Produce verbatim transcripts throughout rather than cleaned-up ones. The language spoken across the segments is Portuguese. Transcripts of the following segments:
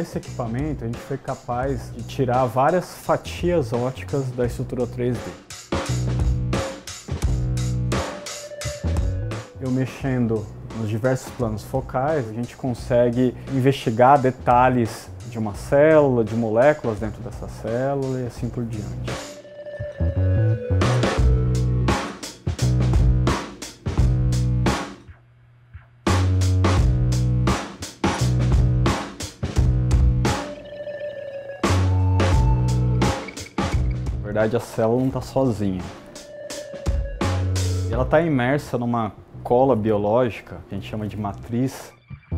esse equipamento a gente foi capaz de tirar várias fatias ópticas da estrutura três D. Eu mexendo nos diversos planos focais, a gente consegue investigar detalhes de uma célula, de moléculas dentro dessa célula e assim por diante. Na verdade, a célula não está sozinha. Ela está imersa numa cola biológica, que a gente chama de matriz.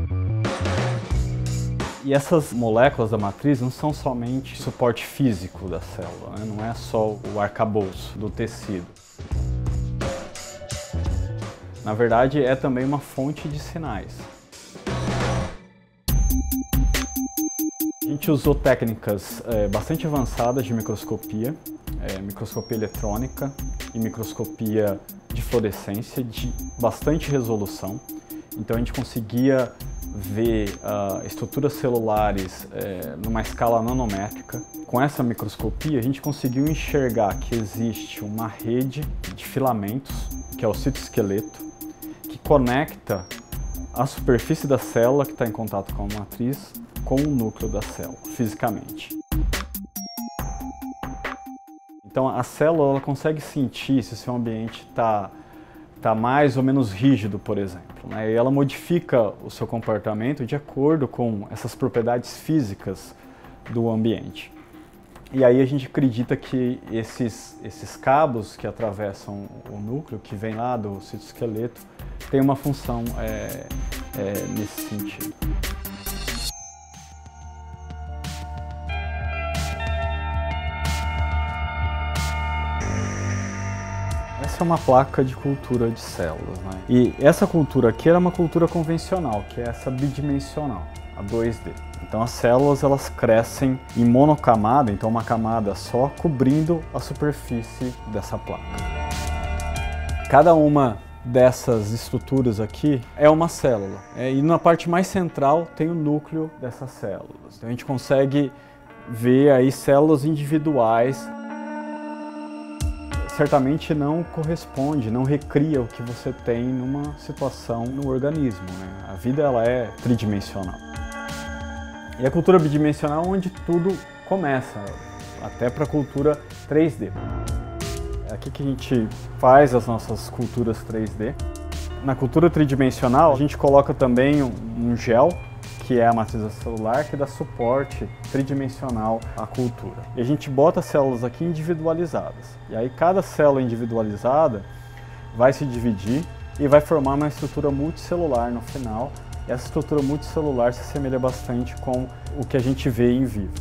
E essas moléculas da matriz não são somente suporte físico da célula, né? Não é só o arcabouço do tecido. Na verdade, é também uma fonte de sinais. A gente usou técnicas é, bastante avançadas de microscopia, é, microscopia eletrônica e microscopia de fluorescência de bastante resolução. Então a gente conseguia ver uh, estruturas celulares é, numa escala nanométrica. Com essa microscopia a gente conseguiu enxergar que existe uma rede de filamentos, que é o citoesqueleto, que conecta a superfície da célula que está em contato com a matriz com o núcleo da célula, fisicamente. Então a célula ela consegue sentir se o seu ambiente está tá mais ou menos rígido, por exemplo, né? E ela modifica o seu comportamento de acordo com essas propriedades físicas do ambiente. E aí a gente acredita que esses, esses cabos que atravessam o núcleo, que vem lá do citoesqueleto, tem uma função é, é, nesse sentido. Essa é uma placa de cultura de células, né? E essa cultura aqui era uma cultura convencional, que é essa bidimensional, a dois D. Então as células elas crescem em monocamada, então uma camada só, cobrindo a superfície dessa placa. Cada uma dessas estruturas aqui é uma célula, é, e na parte mais central tem o núcleo dessas células. Então a gente consegue ver aí células individuais. Certamente não corresponde, não recria o que você tem numa situação no organismo, né? A vida ela é tridimensional. E a cultura bidimensional é onde tudo começa, até para a cultura três D. É aqui que a gente faz as nossas culturas três D. Na cultura tridimensional a gente coloca também um gel, que é a matriz celular, que dá suporte tridimensional à cultura. E a gente bota as células aqui individualizadas. E aí cada célula individualizada vai se dividir e vai formar uma estrutura multicelular no final. E essa estrutura multicelular se assemelha bastante com o que a gente vê em vivo.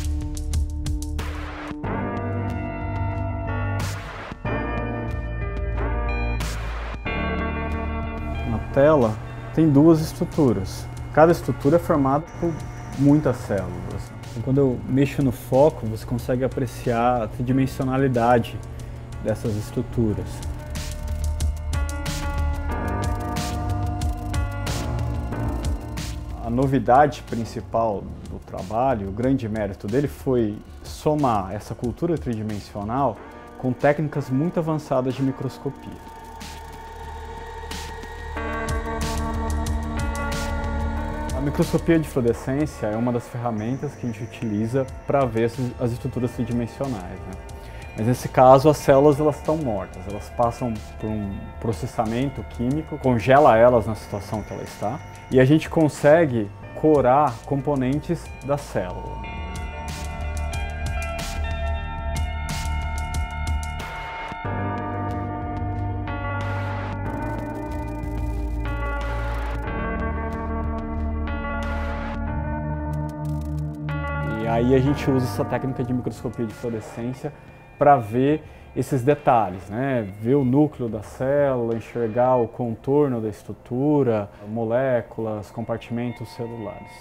Na tela tem duas estruturas. Cada estrutura é formada por muitas células. Então, quando eu mexo no foco, você consegue apreciar a tridimensionalidade dessas estruturas. A novidade principal do trabalho, o grande mérito dele foi somar essa cultura tridimensional com técnicas muito avançadas de microscopia. A microscopia de fluorescência é uma das ferramentas que a gente utiliza para ver as estruturas tridimensionais, né? Mas nesse caso as células elas estão mortas, elas passam por um processamento químico, congela elas na situação que ela está e a gente consegue corar componentes da célula. E aí a gente usa essa técnica de microscopia de fluorescência para ver esses detalhes, né? Ver o núcleo da célula, enxergar o contorno da estrutura, moléculas, compartimentos celulares.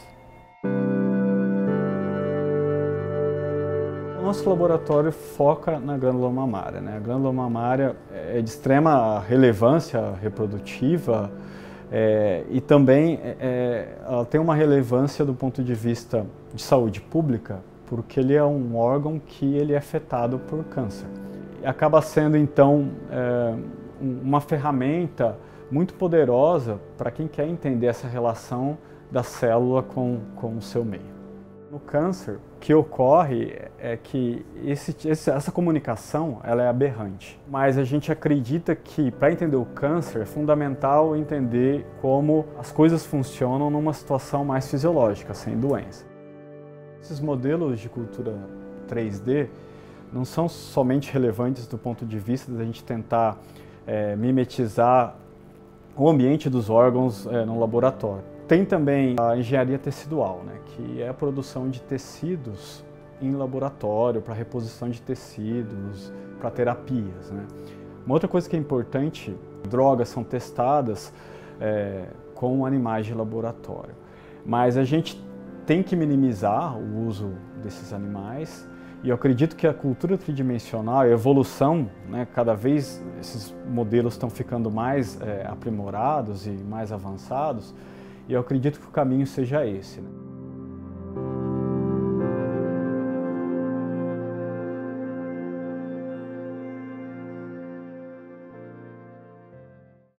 O nosso laboratório foca na glândula mamária, né? A glândula mamária é de extrema relevância reprodutiva, É, e também é, ela tem uma relevância do ponto de vista de saúde pública, porque ele é um órgão que ele é afetado por câncer. E acaba sendo, então, é, uma ferramenta muito poderosa para quem quer entender essa relação da célula com, com o seu meio. No câncer, o que ocorre é que esse, essa comunicação ela é aberrante, mas a gente acredita que para entender o câncer é fundamental entender como as coisas funcionam numa situação mais fisiológica, sem doença. Esses modelos de cultura três D não são somente relevantes do ponto de vista da gente tentar é, mimetizar o ambiente dos órgãos é, no laboratório. Tem também a engenharia tecidual, né, que é a produção de tecidos em laboratório, para reposição de tecidos, para terapias, né. Uma outra coisa que é importante, drogas são testadas é, com animais de laboratório, mas a gente tem que minimizar o uso desses animais. E eu acredito que a cultura tridimensional, a evolução, né, cada vez esses modelos estão ficando mais é, aprimorados e mais avançados, e eu acredito que o caminho seja esse, né?